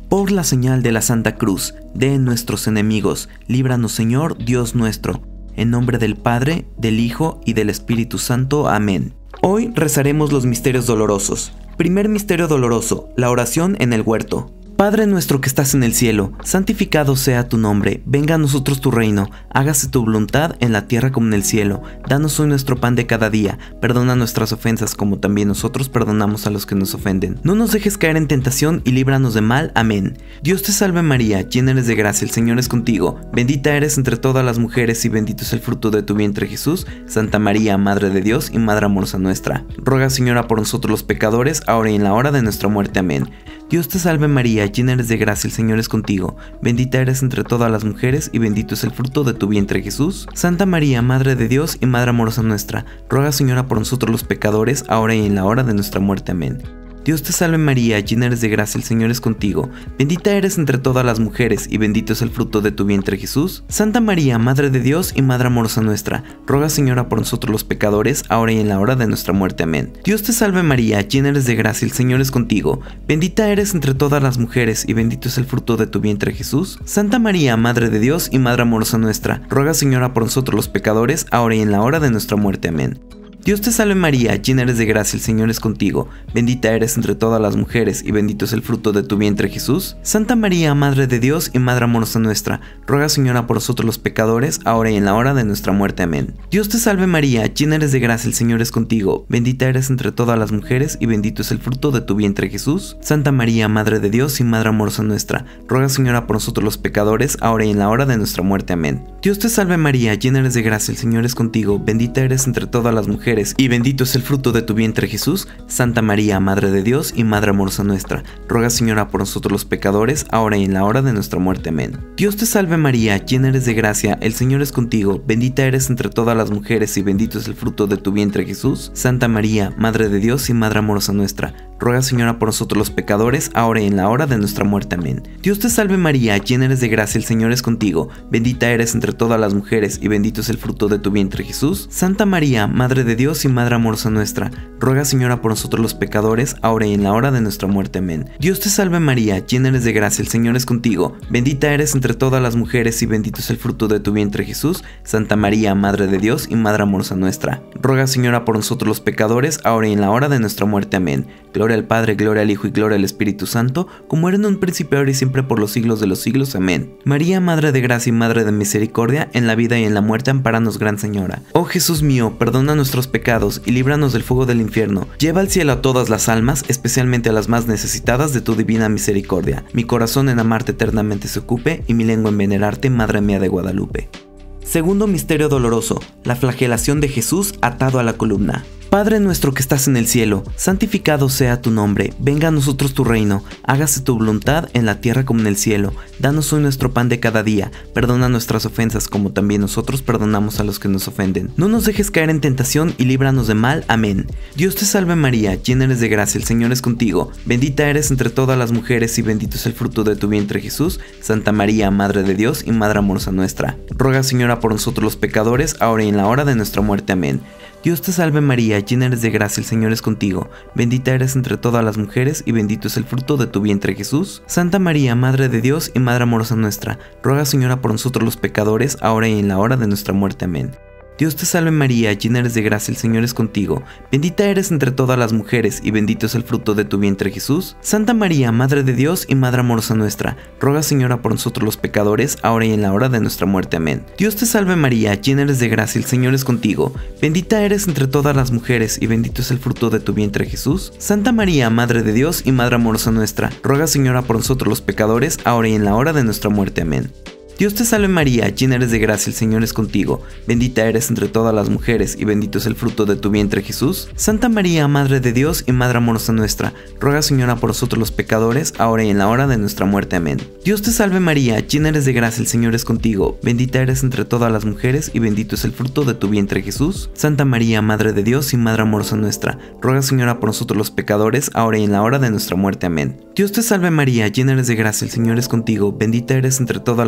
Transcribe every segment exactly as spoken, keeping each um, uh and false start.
Por la señal de la Santa Cruz de nuestros enemigos, líbranos, Señor, Dios nuestro. En nombre del Padre, del Hijo y del Espíritu Santo. Amén. Hoy rezaremos los misterios dolorosos. Primer misterio doloroso, la oración en el huerto. Padre nuestro que estás en el cielo, santificado sea tu nombre, venga a nosotros tu reino, hágase tu voluntad en la tierra como en el cielo. Danos hoy nuestro pan de cada día, perdona nuestras ofensas como también nosotros perdonamos a los que nos ofenden. No nos dejes caer en tentación y líbranos de mal. Amén. Dios te salve María, llena eres de gracia, el Señor es contigo, bendita eres entre todas las mujeres y bendito es el fruto de tu vientre Jesús. Santa María, Madre de Dios y Madre amorosa nuestra, ruega Señora por nosotros los pecadores, ahora y en la hora de nuestra muerte. Amén. Dios te salve María, llena eres de gracia, el Señor es contigo, bendita eres entre todas las mujeres y bendito es el fruto de tu vientre Jesús. Santa María, Madre de Dios y Madre amorosa nuestra, ruega Señora por nosotros los pecadores, ahora y en la hora de nuestra muerte. Amén. Dios te salve María, llena eres de gracia, el Señor es contigo, bendita eres entre todas las mujeres y bendito es el fruto de tu vientre Jesús. Santa María, Madre de Dios y Madre amorosa nuestra, ruega Señora por nosotros los pecadores, ahora y en la hora de nuestra muerte. Amén. Dios te salve María, llena eres de gracia, el Señor es contigo, bendita eres entre todas las mujeres y bendito es el fruto de tu vientre Jesús. Santa María, Madre de Dios y Madre amorosa nuestra, ruega Señora por nosotros los pecadores, ahora y en la hora de nuestra muerte. Amén. Dios te salve María, llena eres de gracia, el Señor es contigo, bendita eres entre todas las mujeres y bendito es el fruto de tu vientre Jesús. Santa María, Madre de Dios y Madre amorosa nuestra, ruega Señora por nosotros los pecadores, ahora y en la hora de nuestra muerte. Amén. Dios te salve María, llena eres de gracia, el Señor es contigo, bendita eres entre todas las mujeres y bendito es el fruto de tu vientre Jesús. Santa María, Madre de Dios y Madre amorosa nuestra, ruega Señora por nosotros los pecadores, ahora y en la hora de nuestra muerte. Amén. Dios te salve María, llena eres de gracia, el Señor es contigo, bendita eres entre todas las mujeres y bendito es el fruto de tu vientre Jesús. Santa María, Madre de Dios y Madre amorosa nuestra, ruega Señora por nosotros los pecadores, ahora y en la hora de nuestra muerte. Amén. Dios te salve María, llena eres de gracia, el Señor es contigo, bendita eres entre todas las mujeres y bendito es el fruto de tu vientre Jesús. Santa María, Madre de Dios y Madre amorosa nuestra, ruega Señora por nosotros los pecadores, ahora y en la hora de nuestra muerte. Amén. Dios te salve María, llena eres de gracia, el Señor es contigo, bendita eres entre todas las mujeres y bendito es el fruto de tu vientre Jesús. Santa María, Madre de Dios y Madre amorosa nuestra, ruega Señora por nosotros los pecadores, ahora y en la hora de nuestra muerte. Amén. Dios te salve María, llena eres de gracia, el Señor es contigo, bendita eres entre todas las mujeres y bendito es el fruto de tu vientre Jesús. Santa María, Madre de Dios y Madre amorosa nuestra, ruega Señora por nosotros los pecadores, ahora y en la hora de nuestra muerte. Amén. Gloria al Padre, gloria al Hijo y gloria al Espíritu Santo, como era en un principio, ahora y siempre, por los siglos de los siglos. Amén. María, Madre de gracia y Madre de misericordia, en la vida y en la muerte, ampáranos, Gran Señora. Oh Jesús mío, perdona nuestros pecados y líbranos del fuego del infierno. Lleva al cielo a todas las almas, especialmente a las más necesitadas de tu divina misericordia. Mi corazón en amarte eternamente se ocupe y mi lengua en venerarte, Madre mía de Guadalupe. Segundo misterio doloroso, la flagelación de Jesús atado a la columna. Padre nuestro que estás en el cielo, santificado sea tu nombre, venga a nosotros tu reino, hágase tu voluntad en la tierra como en el cielo. Danos hoy nuestro pan de cada día, perdona nuestras ofensas como también nosotros perdonamos a los que nos ofenden. No nos dejes caer en tentación y líbranos de mal. Amén. Dios te salve María, llena eres de gracia, el Señor es contigo, bendita eres entre todas las mujeres y bendito es el fruto de tu vientre Jesús. Santa María, Madre de Dios y Madre amorosa nuestra, ruega Señora por nosotros los pecadores, ahora y en la hora de nuestra muerte. Amén. Dios te salve María, llena eres de gracia, el Señor es contigo, bendita eres entre todas las mujeres y bendito es el fruto de tu vientre Jesús. Santa María, Madre de Dios y Madre amorosa nuestra, ruega Señora por nosotros los pecadores, ahora y en la hora de nuestra muerte. Amén. Dios te salve María, llena eres de gracia, el Señor es contigo, bendita eres entre todas las mujeres y bendito es el fruto de tu vientre Jesús. Santa María, Madre de Dios y Madre amorosa nuestra, ruega Señora por nosotros los pecadores, ahora y en la hora de nuestra muerte. Amén. Dios te salve María, llena eres de gracia, el Señor es contigo, bendita eres entre todas las mujeres y bendito es el fruto de tu vientre Jesús. Santa María, Madre de Dios y Madre amorosa nuestra, ruega Señora por nosotros los pecadores, ahora y en la hora de nuestra muerte. Amén. Dios te salve María, llena eres de gracia, el Señor es contigo, bendita eres entre todas las mujeres y bendito es el fruto de tu vientre Jesús. Santa María, Madre de Dios y Madre amorosa nuestra, ruega Señora por nosotros los pecadores, ahora y en la hora de nuestra muerte. Amén. Dios te salve María, llena eres de gracia, el Señor es contigo, bendita eres entre todas las mujeres y bendito es el fruto de tu vientre Jesús. Santa María, Madre de Dios y Madre amorosa nuestra, ruega Señora por nosotros los pecadores, ahora y en la hora de nuestra muerte. Amén. Dios te salve María, llena eres de gracia, el Señor es contigo, bendita eres entre todas las mujeres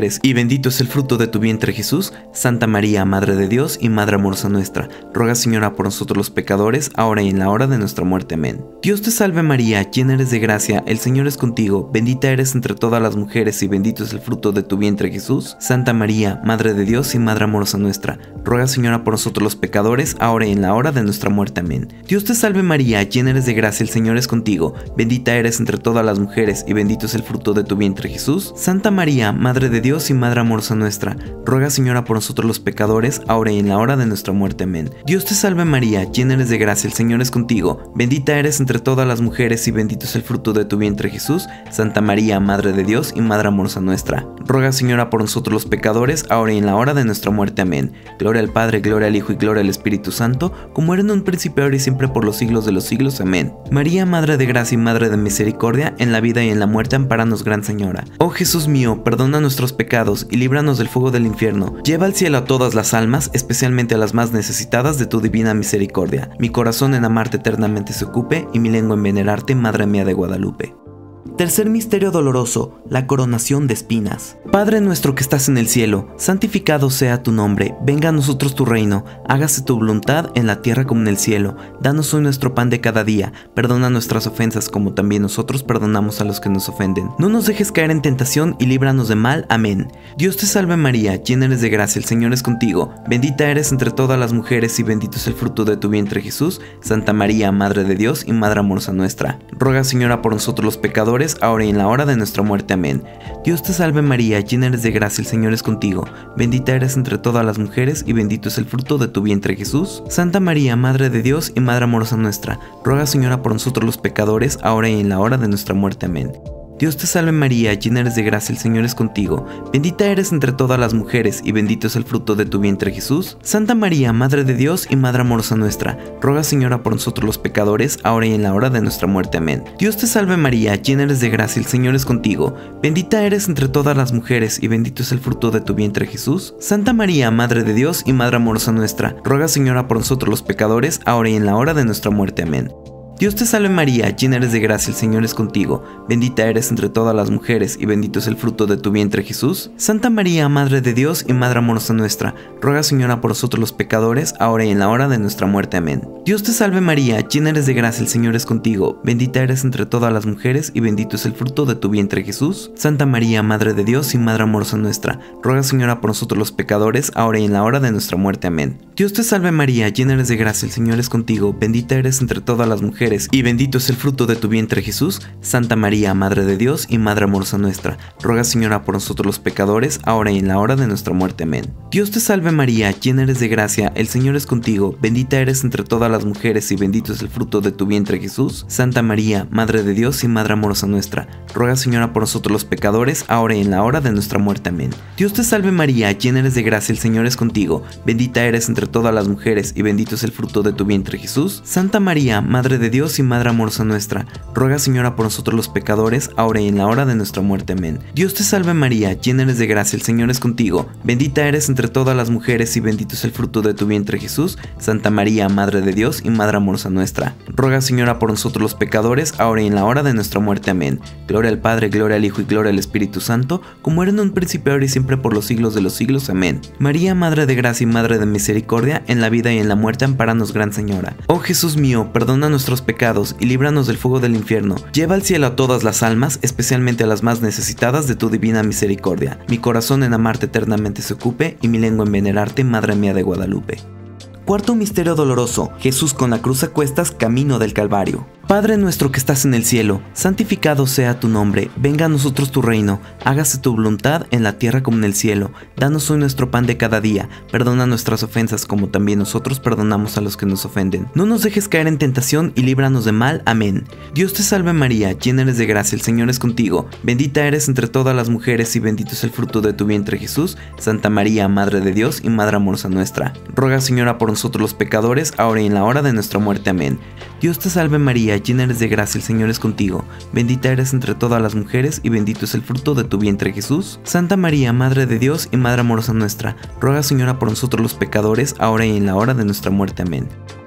mujeres, y bendito es el fruto de tu vientre Jesús. Santa María, Madre de Dios y Madre amorosa nuestra, ruega Señora por nosotros los pecadores, ahora y en la hora de nuestra muerte. Amén. Dios te salve María, llena eres de gracia, el Señor es contigo, bendita eres entre todas las mujeres y bendito es el fruto de tu vientre Jesús. Santa María, Madre de Dios y Madre amorosa nuestra, ruega Señora por nosotros los pecadores, ahora y en la hora de nuestra muerte. Amén. Dios te salve María, llena eres de gracia, el Señor es contigo, bendita eres entre todas las mujeres y bendito es el fruto de tu vientre Jesús. Santa María, Madre de Dios y Madre amorosa nuestra, ruega Señora por nosotros los pecadores, ahora y en la hora de nuestra muerte. Amén. Dios te salve María, llena eres de gracia, el Señor es contigo, bendita eres entre todas las mujeres y bendito es el fruto de tu vientre Jesús. Santa María, Madre de Dios y Madre amorosa nuestra, ruega Señora por nosotros los pecadores, ahora y en la hora de nuestra muerte. Amén. Gloria al Padre, gloria al Hijo y gloria al Espíritu Santo, como era en un principio, ahora y siempre, por los siglos de los siglos. Amén. María, Madre de gracia y Madre de misericordia, en la vida y en la muerte, ampáranos, Gran Señora. Oh Jesús mío, perdona nuestros pecados y líbranos del fuego del infierno. Lleva al cielo a todas las almas, especialmente a las más necesitadas de tu divina misericordia. Mi corazón en amarte eternamente se ocupe y mi lengua en venerarte, Madre mía de Guadalupe. Tercer misterio doloroso, la coronación de espinas. Padre nuestro que estás en el cielo, santificado sea tu nombre, venga a nosotros tu reino, hágase tu voluntad en la tierra como en el cielo. Danos hoy nuestro pan de cada día, perdona nuestras ofensas como también nosotros perdonamos a los que nos ofenden. No nos dejes caer en tentación y líbranos de mal. Amén. Dios te salve María, llena eres de gracia, el Señor es contigo, bendita eres entre todas las mujeres y bendito es el fruto de tu vientre Jesús. Santa María, Madre de Dios y Madre amorosa nuestra, ruega Señora por nosotros los pecadores, ahora y en la hora de nuestra muerte. Amén. Dios te salve María, llena eres de gracia, el Señor es contigo, bendita eres entre todas las mujeres y bendito es el fruto de tu vientre Jesús. Santa María, Madre de Dios y Madre amorosa nuestra, ruega Señora por nosotros los pecadores, ahora y en la hora de nuestra muerte. Amén. Dios te salve María, llena eres de gracia, el Señor es contigo, bendita eres entre todas las mujeres y bendito es el fruto de tu vientre Jesús. Santa María, Madre de Dios y Madre amorosa nuestra, ruega Señora por nosotros los pecadores, ahora y en la hora de nuestra muerte. Amén. Dios te salve María, llena eres de gracia, el Señor es contigo, bendita eres entre todas las mujeres y bendito es el fruto de tu vientre Jesús. Santa María, Madre de Dios y Madre amorosa nuestra, ruega Señora por nosotros los pecadores, ahora y en la hora de nuestra muerte. Amén. Dios te salve María, llena eres de gracia, el Señor es contigo, bendita eres entre todas las mujeres y bendito es el fruto de tu vientre Jesús. Santa María, Madre de Dios y Madre amorosa nuestra, ruega Señora por nosotros los pecadores, ahora y en la hora de nuestra muerte. Amén. Dios te salve María, llena eres de gracia, el Señor es contigo, bendita eres entre todas las mujeres y bendito es el fruto de tu vientre Jesús. Santa María, Madre de Dios y Madre amorosa nuestra, ruega Señora por nosotros los pecadores, ahora y en la hora de nuestra muerte. Amén. Dios te salve María, llena eres de gracia, el Señor es contigo, bendita eres entre todas las mujeres y bendito es el fruto de tu vientre Jesús. Santa María, Madre de Dios y Madre amorosa nuestra, ruega Señora por nosotros los pecadores, ahora y en la hora de nuestra muerte. Amén. Dios te salve María, llena eres de gracia, el Señor es contigo, bendita eres entre todas las mujeres y bendito es el fruto de tu vientre Jesús. Santa María, Madre de Dios y Madre amorosa nuestra, ruega Señora por nosotros los pecadores, ahora y en la hora de nuestra muerte. Amén. Dios te salve María, llena eres de gracia, el Señor es contigo, bendita eres entre todas las mujeres y bendito es el fruto de tu vientre Jesús. Santa María, Madre de Dios y Madre amorosa nuestra, ruega Señora por nosotros los pecadores, ahora y en la hora de nuestra muerte. Amén. Dios te salve María, llena eres de gracia, el Señor es contigo, bendita eres entre todas las mujeres y bendito es el fruto de tu vientre Jesús. Santa María, Madre de Dios y Madre amorosa nuestra, ruega Señora por nosotros los pecadores, ahora y en la hora de nuestra muerte. Amén. Gloria al Padre, gloria al Hijo y gloria al Espíritu Santo, como era en un principio, ahora y siempre, por los siglos de los siglos. Amén. María, Madre de gracia y Madre de misericordia, en la vida y en la muerte, ampáranos, Gran Señora. Oh Jesús mío, perdona nuestros pecados y líbranos del fuego del infierno. Lleva al cielo a todas las almas, especialmente a las más necesitadas de tu divina misericordia. Mi corazón en amarte eternamente se ocupe y mi lengua en venerarte, Madre mía de Guadalupe. Cuarto misterio doloroso, Jesús con la cruz a cuestas, camino del Calvario. Padre nuestro que estás en el cielo, santificado sea tu nombre, venga a nosotros tu reino, hágase tu voluntad en la tierra como en el cielo. Danos hoy nuestro pan de cada día, perdona nuestras ofensas como también nosotros perdonamos a los que nos ofenden. No nos dejes caer en tentación y líbranos de mal. Amén. Dios te salve María, llena eres de gracia, el Señor es contigo, bendita eres entre todas las mujeres y bendito es el fruto de tu vientre Jesús. Santa María, Madre de Dios y Madre amorosa nuestra, ruega Señora por nosotros los pecadores, ahora y en la hora de nuestra muerte. Amén. Dios te salve María, llena eres de gracia, el Señor es contigo, bendita eres entre todas las mujeres y bendito es el fruto de tu vientre Jesús. Santa María, Madre de Dios y Madre amorosa nuestra, ruega Señora por nosotros los pecadores, ahora y en la hora de nuestra muerte. Amén.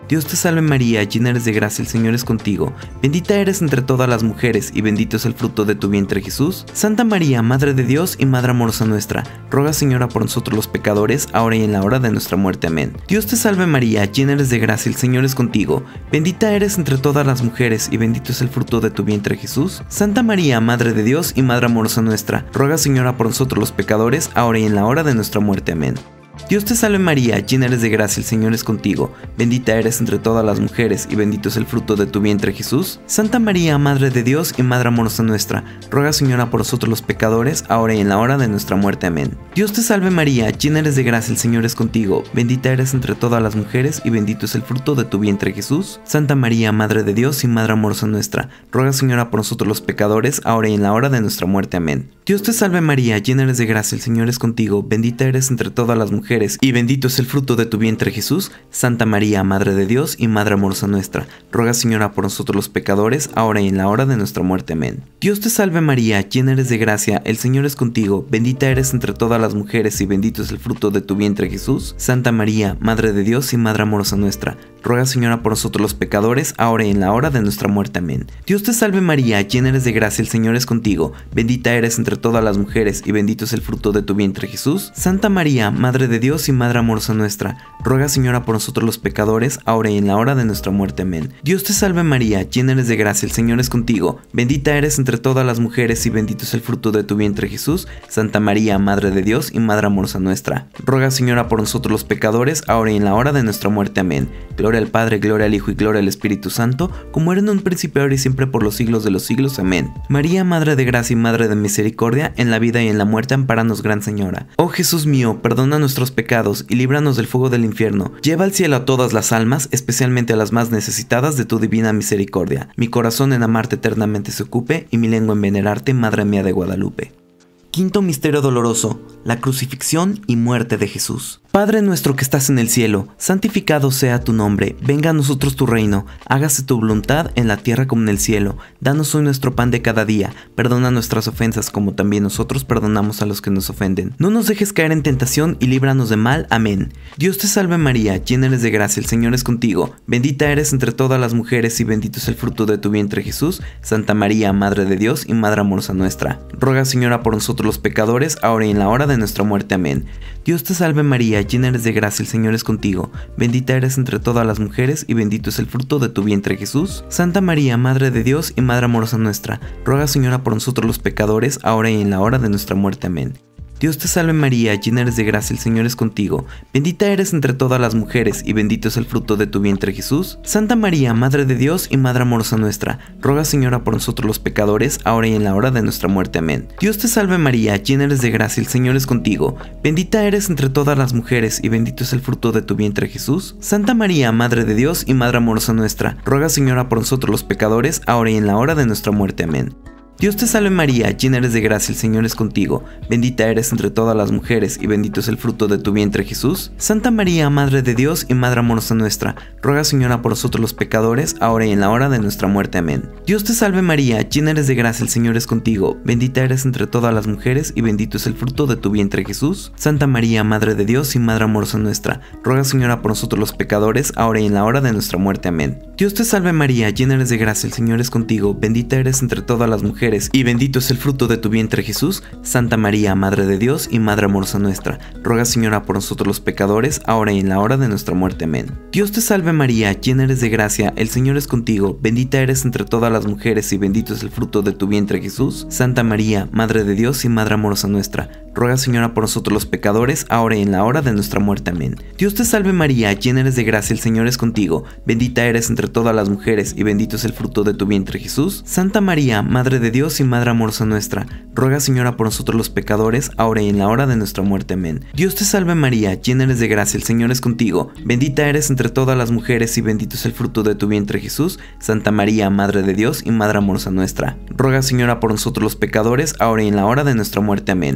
Dios te salve María, llena eres de gracia, el Señor es contigo. Bendita eres entre todas las mujeres, y bendito es el fruto de tu vientre Jesús. Santa María, Madre de Dios y Madre amorosa nuestra, ruega Señora por nosotros los pecadores, ahora y en la hora de nuestra muerte. Amén. Dios te salve María, llena eres de gracia, el Señor es contigo. Bendita eres entre todas las mujeres, y bendito es el fruto de tu vientre Jesús. Santa María, Madre de Dios y Madre amorosa nuestra, ruega Señora por nosotros los pecadores, ahora y en la hora de nuestra muerte. Amén. Dios te salve María, llena eres de gracia, el Señor es contigo. Bendita eres entre todas las mujeres, y bendito es el fruto de tu vientre Jesús. Santa María, Madre de Dios y Madre amorosa nuestra, ruega Señora por nosotros los pecadores, ahora y en la hora de nuestra muerte. Amén. Dios te salve María, llena eres de gracia, el Señor es contigo. Bendita eres entre todas las mujeres, y bendito es el fruto de tu vientre Jesús. Santa María, Madre de Dios y Madre amorosa nuestra, ruega Señora por nosotros los pecadores, ahora y en la hora de nuestra muerte. Amén. Dios te salve María, llena eres de gracia, el Señor es contigo. Bendita eres entre todas las mujeres, y bendito es el fruto de tu vientre Jesús. Santa María, Madre de Dios y Madre amorosa nuestra, ruega Señora por nosotros los pecadores, ahora y en la hora de nuestra muerte. Amén. Dios te salve María, llena eres de gracia, el Señor es contigo. Bendita eres entre todas las mujeres, y bendito es el fruto de tu vientre Jesús. Santa María, Madre de Dios y Madre amorosa nuestra, ruega Señora por nosotros los pecadores, ahora y en la hora de nuestra muerte. Amén. Dios te salve María, llena eres de gracia, el Señor es contigo. Bendita eres entre todas las mujeres, y bendito es el fruto de tu vientre Jesús. Santa María, Madre de Dios y Madre amorosa nuestra, ruega Señora por nosotros los pecadores, ahora y en la hora de nuestra muerte. Amén. Dios te salve María, llena eres de gracia, el Señor es contigo. Bendita eres entre todas las mujeres, y bendito es el fruto de tu vientre Jesús. Santa María, Madre de Dios y Madre amorosa nuestra, ruega Señora por nosotros los pecadores, ahora y en la hora de nuestra muerte. Amén. Gloria al Padre, gloria al Hijo y gloria al Espíritu Santo, como era en un principio, ahora y siempre, por los siglos de los siglos. Amén. María, Madre de gracia y Madre de misericordia, en la vida y en la muerte, ampáranos, Gran Señora. Oh Jesús mío, perdona nuestros pecados y líbranos del fuego del infierno. Lleva al cielo a todas las almas, especialmente a las más necesitadas de tu divina misericordia. Mi corazón en amarte eternamente se ocupe, y mi lengua en venerarte, Madre mía de Guadalupe. Quinto misterio doloroso, la crucifixión y muerte de Jesús. Padre nuestro que estás en el cielo, santificado sea tu nombre, venga a nosotros tu reino, hágase tu voluntad en la tierra como en el cielo. Danos hoy nuestro pan de cada día, perdona nuestras ofensas como también nosotros perdonamos a los que nos ofenden. No nos dejes caer en tentación y líbranos de mal. Amén. Dios te salve María, llena eres de gracia, el Señor es contigo. Bendita eres entre todas las mujeres, y bendito es el fruto de tu vientre Jesús. Santa María, Madre de Dios y Madre amorosa nuestra, ruega Señora por nosotros los pecadores, ahora y en la hora de nuestra muerte. Amén. Dios te salve María, llena eres de gracia, el Señor es contigo. Bendita eres entre todas las mujeres, y bendito es el fruto de tu vientre Jesús. Santa María, Madre de Dios y Madre amorosa nuestra, ruega Señora por nosotros los pecadores, ahora y en la hora de nuestra muerte. Amén. Dios te salve María, llena eres de gracia, el Señor es contigo. Bendita eres entre todas las mujeres, y bendito es el fruto de tu vientre Jesús. Santa María, Madre de Dios y Madre amorosa nuestra, ruega Señora por nosotros los pecadores, ahora y en la hora de nuestra muerte. Amén. Dios te salve María, llena eres de gracia, el Señor es contigo. Bendita eres entre todas las mujeres, y bendito es el fruto de tu vientre Jesús. Santa María, Madre de Dios y Madre amorosa nuestra, ruega Señora por nosotros los pecadores, ahora y en la hora de nuestra muerte. Amén. Dios te salve María, llena eres de gracia, el Señor es contigo. Bendita eres entre todas las mujeres, y bendito es el fruto de tu vientre Jesús. Santa María, Madre de Dios y Madre amorosa nuestra, ruega Señora por nosotros los pecadores, ahora y en la hora de nuestra muerte. Amén. Dios te salve María, llena eres de gracia, el Señor es contigo. Bendita eres entre todas las mujeres, y bendito es el fruto de tu vientre Jesús. Santa María, Madre de Dios y Madre amorosa nuestra, ruega Señora por nosotros los pecadores, ahora y en la hora de nuestra muerte. Amén. Dios te salve María, llena eres de gracia, el Señor es contigo. Bendita eres entre todas las mujeres, y bendito es el fruto de tu vientre Jesús. Santa María, Madre de Dios y Madre amorosa nuestra, ruega Señora por nosotros los pecadores, ahora y en la hora de nuestra muerte. Amén. Dios te salve María, llena eres de gracia, el Señor es contigo. Bendita eres entre todas las mujeres, y bendito es el fruto de tu vientre Jesús. Santa María, Madre de Dios y Madre amorosa nuestra, ruega Señora por nosotros los pecadores, ahora y en la hora de nuestra muerte. Amén. Dios te salve María, llena eres de gracia, el Señor es contigo. Bendita eres entre todas las mujeres, y bendito es el fruto de tu vientre Jesús. Santa María, Madre de Dios y Madre amorosa nuestra, ruega Señora por nosotros los pecadores, ahora y en la hora de nuestra muerte. Amén. Dios te salve María, llena eres de gracia, el Señor es contigo. Bendita eres entre todas las mujeres, y bendito es el fruto de tu vientre Jesús. Santa María, Madre de Dios y Madre amorosa nuestra, ruega Señora por nosotros los pecadores, ahora y en la hora de nuestra muerte. Amén. Gloria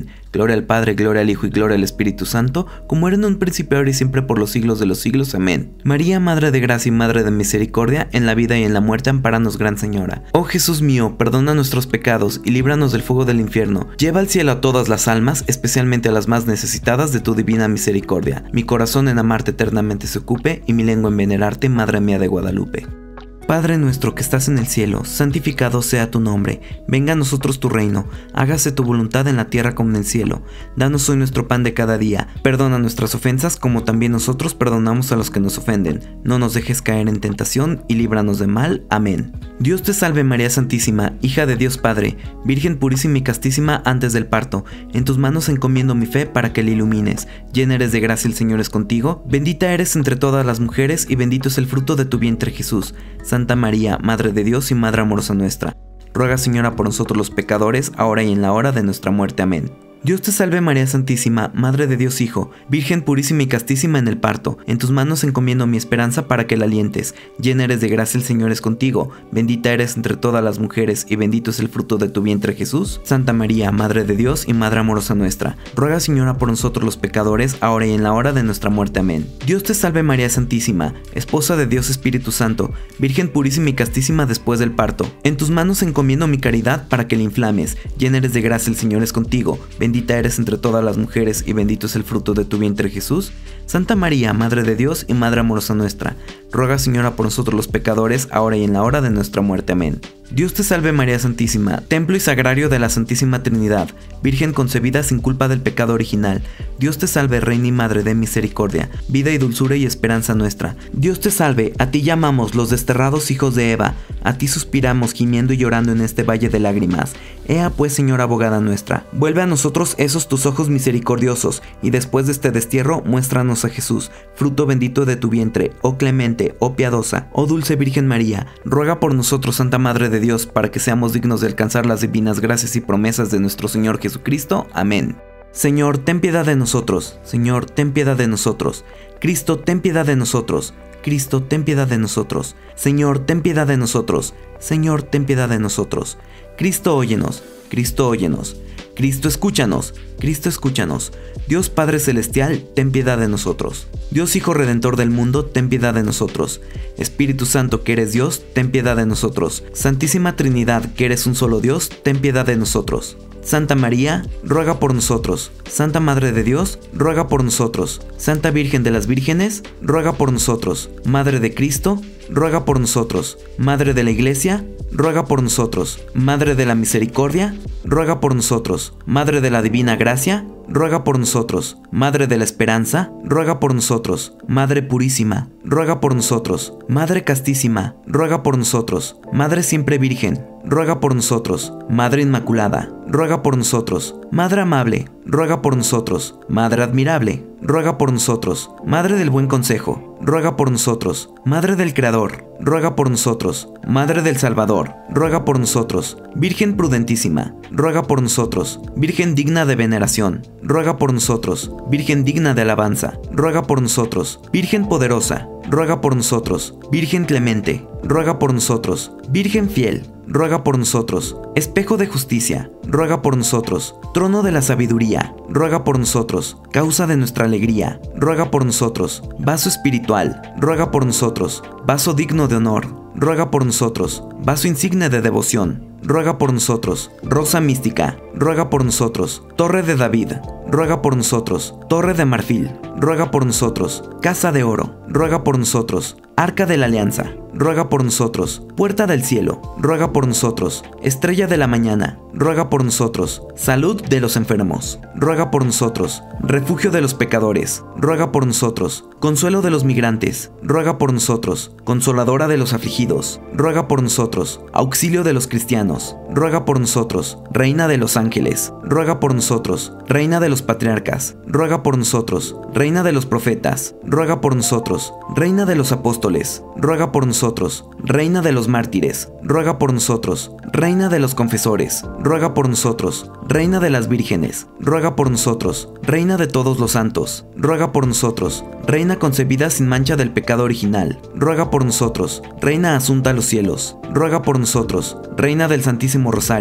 gloria al Padre, gloria al Hijo y gloria al Espíritu Santo, como era en un principio, ahora y siempre, por los siglos de los siglos. Amén. María, Madre de gracia y Madre de misericordia, en la vida y en la muerte, ampáranos, Gran Señora. Oh Jesús mío, perdona nuestros pecados y líbranos del fuego del infierno. Lleva al cielo a todas las almas, especialmente a las más necesitadas de tu divina misericordia. Mi corazón en amarte eternamente se ocupe, y mi lengua en venerarte, Madre mía de Guadalupe. Padre nuestro que estás en el cielo, santificado sea tu nombre. Venga a nosotros tu reino. Hágase tu voluntad en la tierra como en el cielo. Danos hoy nuestro pan de cada día. Perdona nuestras ofensas como también nosotros perdonamos a los que nos ofenden. No nos dejes caer en tentación y líbranos de mal. Amén. Dios te salve María Santísima, hija de Dios Padre, Virgen purísima y castísima antes del parto. En tus manos encomiendo mi fe para que la ilumines. Llena eres de gracia, el Señor es contigo. Bendita eres entre todas las mujeres y bendito es el fruto de tu vientre Jesús. Santa María, Madre de Dios y Madre amorosa nuestra, ruega Señora por nosotros los pecadores, ahora y en la hora de nuestra muerte. Amén. Dios te salve María Santísima, Madre de Dios Hijo, Virgen purísima y castísima en el parto. En tus manos encomiendo mi esperanza para que la alientes. Llena eres de gracia, el Señor es contigo. Bendita eres entre todas las mujeres y bendito es el fruto de tu vientre Jesús. Santa María, Madre de Dios y Madre amorosa nuestra, ruega Señora por nosotros los pecadores, ahora y en la hora de nuestra muerte. Amén. Dios te salve María Santísima, Esposa de Dios Espíritu Santo, Virgen purísima y castísima después del parto. En tus manos encomiendo mi caridad para que la inflames. Llena eres de gracia, el Señor es contigo. Bendita eres entre todas las mujeres y bendito es el fruto de tu vientre Jesús. Santa María, Madre de Dios y Madre amorosa nuestra, ruega Señora por nosotros los pecadores, ahora y en la hora de nuestra muerte. Amén. Dios te salve María Santísima, templo y sagrario de la Santísima Trinidad, Virgen concebida sin culpa del pecado original. Dios te salve, Reina y Madre de misericordia, vida y dulzura y esperanza nuestra. Dios te salve, a ti llamamos los desterrados hijos de Eva, a ti suspiramos gimiendo y llorando en este valle de lágrimas. Ea pues, Señora abogada nuestra, vuelve a nosotros esos tus ojos misericordiosos, y después de este destierro muéstranos a Jesús, fruto bendito de tu vientre. Oh clemente, oh piadosa, oh dulce Virgen María, ruega por nosotros, Santa Madre de Dios, para que seamos dignos de alcanzar las divinas gracias y promesas de nuestro Señor Jesucristo. Amén. Señor, ten piedad de nosotros. Señor, ten piedad de nosotros. Cristo, ten piedad de nosotros. Cristo, ten piedad de nosotros. Señor, ten piedad de nosotros. Señor, ten piedad de nosotros. Cristo, óyenos. Cristo, óyenos. Cristo, escúchanos. Cristo, escúchanos. Dios Padre Celestial, ten piedad de nosotros. Dios Hijo Redentor del mundo, ten piedad de nosotros. Espíritu Santo, que eres Dios, ten piedad de nosotros. Santísima Trinidad, que eres un solo Dios, ten piedad de nosotros. Santa María, ruega por nosotros. Santa Madre de Dios, ruega por nosotros. Santa Virgen de las Vírgenes, ruega por nosotros. Madre de Cristo, ruega por nosotros. Madre de la Iglesia, ruega por nosotros. Madre de la Misericordia, ruega por nosotros. Madre de la Divina Gracia, ruega por nosotros. Madre de la Esperanza, ruega por nosotros. Madre Purísima, ruega por nosotros. Madre Castísima, ruega por nosotros. Madre Siempre Virgen, ruega por nosotros. Madre Inmaculada, ruega por nosotros. Madre Amable, ruega por nosotros. Madre Admirable, ruega por nosotros. Madre del Buen Consejo, ruega por nosotros. Madre del Creador, ruega por nosotros. Madre del Salvador, ruega por nosotros. Virgen prudentísima, ruega por nosotros. Virgen digna de veneración, ruega por nosotros. Virgen digna de alabanza, ruega por nosotros. Virgen poderosa, ruega por nosotros. Virgen clemente, ruega por nosotros. Virgen fiel, ruega por nosotros. Espejo de justicia, ruega por nosotros. Trono de la sabiduría, ruega por nosotros. Causa de nuestra alegría, ruega por nosotros. Vaso espiritual, ruega por nosotros. Vaso digno de honor, ruega por nosotros. Vaso insigne de devoción, ruega por nosotros. Rosa mística, ruega por nosotros. Torre de David, ruega por nosotros. Torre de marfil, ruega por nosotros. Casa de oro, ruega por nosotros. Arca de la Alianza, ruega por nosotros. Puerta del cielo, ruega por nosotros. Estrella de la mañana, ruega por nosotros. Salud de los enfermos, ruega por nosotros. Refugio de los pecadores, ruega por nosotros. Consuelo de los migrantes, ruega por nosotros. Consoladora de los afligidos, ruega por nosotros. Auxilio de los cristianos, ruega por nosotros. Reina de los ángeles, ruega por nosotros. Reina de los patriarcas, ruega por nosotros. Reina de los profetas, ruega por nosotros. Reina de los apóstoles, ruega por nosotros. Reina de los mártires, ruega por nosotros. Reina de los confesores, ruega por nosotros. Reina de las vírgenes, ruega por nosotros. Reina de todos los santos, ruega por nosotros. Reina concebida sin mancha del pecado original, ruega por nosotros. Reina asunta a los cielos, ruega por nosotros. Reina del Santísimo Rosario,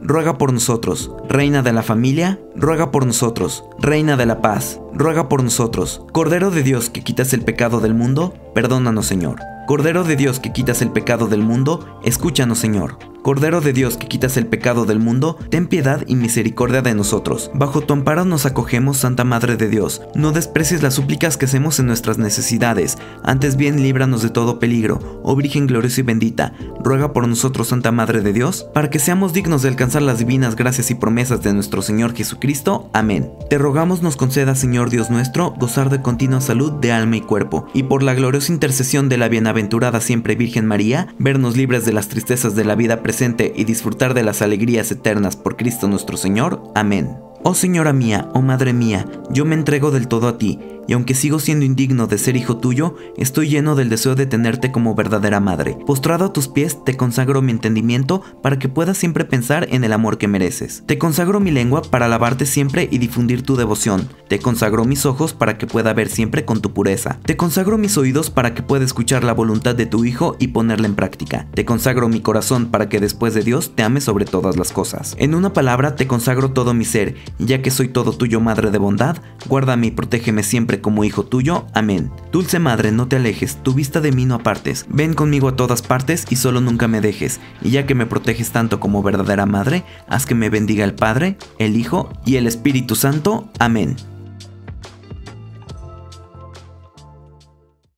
ruega por nosotros. Reina de la familia, ruega por nosotros. Reina de la paz, ruega por nosotros. Cordero de Dios que quitas el pecado del mundo, perdónanos, Señor. Cordero de Dios que quitas el pecado del mundo, escúchanos, Señor. Cordero de Dios que quitas el pecado del mundo, ten piedad y misericordia de nosotros. Bajo tu amparo nos acogemos, Santa Madre de Dios. No desprecies las súplicas que hacemos en nuestras necesidades, antes bien líbranos de todo peligro. Oh Virgen gloriosa y bendita, ruega por nosotros, Santa Madre de Dios, para que seamos dignos de alcanzar las divinas gracias y promesas de nuestro Señor Jesucristo. Amén. Te rogamos nos conceda, Señor Dios nuestro, gozar de continua salud de alma y cuerpo, y por la gloriosa intercesión de la bienaventurada siempre Virgen María, vernos libres de las tristezas de la vida presente y disfrutar de las alegrías eternas por Cristo nuestro Señor. Amén. Oh Señora mía, oh Madre mía, yo me entrego del todo a ti, y aunque sigo siendo indigno de ser hijo tuyo, estoy lleno del deseo de tenerte como verdadera madre. Postrado a tus pies, te consagro mi entendimiento para que puedas siempre pensar en el amor que mereces. Te consagro mi lengua para alabarte siempre y difundir tu devoción. Te consagro mis ojos para que pueda ver siempre con tu pureza. Te consagro mis oídos para que pueda escuchar la voluntad de tu Hijo y ponerla en práctica. Te consagro mi corazón para que después de Dios te ame sobre todas las cosas. En una palabra, te consagro todo mi ser, y ya que soy todo tuyo, Madre de bondad, guárdame y protégeme siempre como hijo tuyo. Amén. Dulce Madre, no te alejes, tu vista de mí no apartes. Ven conmigo a todas partes y solo nunca me dejes. Y ya que me proteges tanto como verdadera madre, haz que me bendiga el Padre, el Hijo y el Espíritu Santo. Amén.